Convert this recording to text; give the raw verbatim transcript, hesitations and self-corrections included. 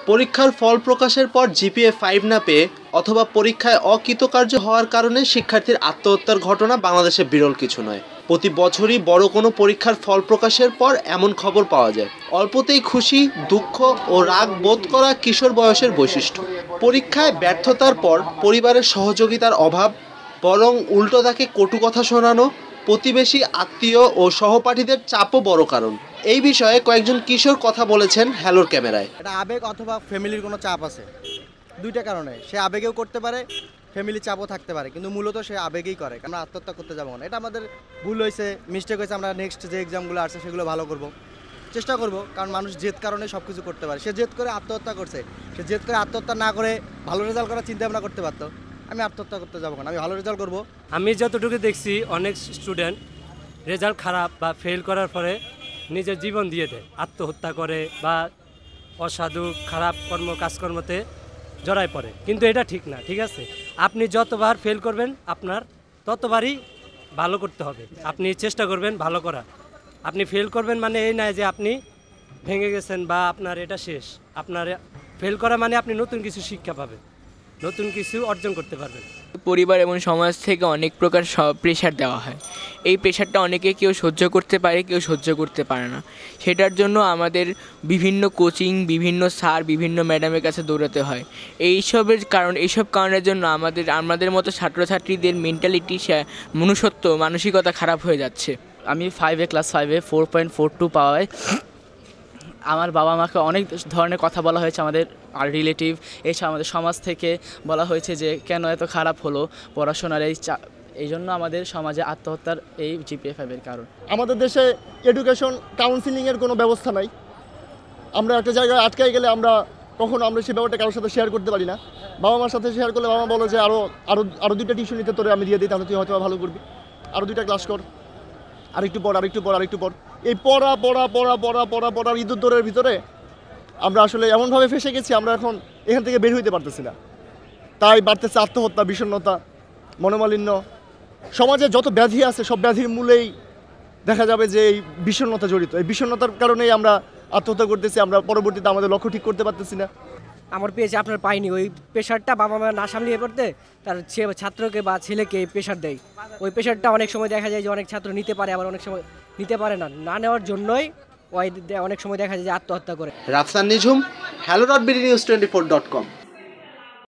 পরীক্ষার ফল প্রকাশের পর জিপিএ ফাইভ না পেয়ে অথবা পরীক্ষায় অকৃতকার্য হওয়ার কারণে শিক্ষার্থীর আত্মহত্যার ঘটনা বাংলাদেশে বিরল কিছু নয়। প্রতি বছরই বড় কোনো পরীক্ষার ফল প্রকাশের পর এমন খবর পাওয়া যায়। অল্পতেই খুশি, দুঃখ ও রাগ বোধ করা কিশোর বয়সের বৈশিষ্ট্য। পরীক্ষায় ব্যর্থতার পর পরিবারের সহযোগিতার অভাব, বরং উল্টো তাকে কটু কথা শোনানো, প্রতিবেশী, আত্মীয় ও সহপাঠীদের চাপও বড় কারণ। এই বিষয়ে কয়েকজন কিশোর কথা বলেছেন হ্যালোর ক্যামেরায়। এটা আবেগ অথবা ফ্যামিলির কোনো চাপ আছে, দুইটা কারণে। সে আবেগেও করতে পারে, ফ্যামিলির চাপও থাকতে পারে, কিন্তু মূলত সে আবেগেই করে। আমরা আত্মহত্যা করতে যাবো না, এটা আমাদের ভুল হয়েছে, মিস্টেক হয়েছে। আমরা নেক্সট যে এক্সামগুলো আসছে সেগুলো ভালো করব, চেষ্টা করব, কারণ মানুষ জেদ কারণে সব কিছু করতে পারে। সে জেদ করে আত্মহত্যা করছে, সে জেদ করে আত্মহত্যা না করে ভালো রেজাল্ট করার চিন্তা ভাবনা করতে পারতো। আমি আত্মহত্যা করতে যাবো না, আমি ভালো রেজাল্ট করব। আমি যতটুকু দেখছি অনেক স্টুডেন্ট রেজাল্ট খারাপ বা ফেল করার পরে নিজের জীবন দিয়ে দেয়, আত্মহত্যা করে বা অসাধু খারাপ কর্ম কাজকর্মতে জড়ায় পড়ে, কিন্তু এটা ঠিক না। ঠিক আছে, আপনি যতবার ফেল করবেন আপনার ততবারই ভালো করতে হবে। আপনি চেষ্টা করবেন ভালো করা। আপনি ফেল করবেন মানে এই নয় যে আপনি ভেঙে গেছেন বা আপনার এটা শেষ। আপনার ফেল করা মানে আপনি নতুন কিছু শিক্ষা পাবেন, নতুন কিছু অর্জন করতে পারবেন। পরিবার এবং সমাজ থেকে অনেক প্রকার প্রেশার দেওয়া হয়। এই প্রেশারটা অনেকে কেউ সহ্য করতে পারে, কেউ সহ্য করতে পারে না। সেটার জন্য আমাদের বিভিন্ন কোচিং, বিভিন্ন স্যার, বিভিন্ন ম্যাডামের কাছে দৌড়াতে হয়। এইসবের কারণ এইসব কারণের জন্য আমাদের আমাদের মতো ছাত্রছাত্রীদের মেন্টালিটি, মনুষ্যত্ব, মানসিকতা খারাপ হয়ে যাচ্ছে। আমি ফাইভে ক্লাস ফাইভে ফোর পয়েন্ট ফোর টু পাওয়ায় আমার বাবা মাকে অনেক ধরনের কথা বলা হয়েছে, আমাদের আর রিলেটিভ এসব আমাদের সমাজ থেকে বলা হয়েছে যে কেন এত খারাপ হলো পড়াশোনার, এই চা এই জন্য আমাদের সমাজে আত্মহত্যার এই জিপিএ ফাইভের কারণ। আমাদের দেশে এডুকেশন কাউন্সিলিংয়ের কোনো ব্যবস্থা নাই। আমরা একটা জায়গায় আটকাই গেলে আমরা কখনো আমরা সেই ব্যাপারটা কারোর সাথে শেয়ার করতে পারি না। বাবা মার সাথে শেয়ার করলে বাবা মা বলে যে আরও আরও আরও দুইটা টিউশন নিতে তোরে আমি দিয়ে দিই, তাহলে তুই হয়তো ভালো করবি, আরও দুইটা ক্লাস কর, আরেকটু পর আরেকটু পর আরেকটু পর এই পড়া পড়া পড়া পড়া পড়া পড়ার ইঁদুর দৌড়ের ভিতরে আমরা আসলে এমনভাবে ফেসে গেছি, আমরা এখন এখান থেকে বের হইতে পারতেছি না। তাই বাড়তেছে আত্মহত্যা, বিষণ্ণতা, মনোমালিন্য। সমাজে যত ব্যাধি আছে সব ব্যাধির মূলেই দেখা যাবে যে এই বিষণ্ণতা জড়িত। এই বিষণ্ণতার কারণেই আমরা আত্মহত্যা করতেছি, আমরা পরবর্তীতে আমাদের লক্ষ্য ঠিক করতে পারতেছি না। আমার পেয়েছে আপনার পাইনি, ওই প্রেশারটা বাবা মা না সামলিয়ে পড়তে তার ছাত্রকে বা ছেলেকে প্রেশার দেয়। ওই প্রেশারটা অনেক সময় দেখা যায় যে অনেক ছাত্র নিতে পারে, আবার অনেক সময় নিতে পারে না। না নেওয়ার জন্যই ওই অনেক সময় দেখা যায় যে আত্মহত্যা করে। Rafsan Nijhum, hello dot BD news twenty four dot কম।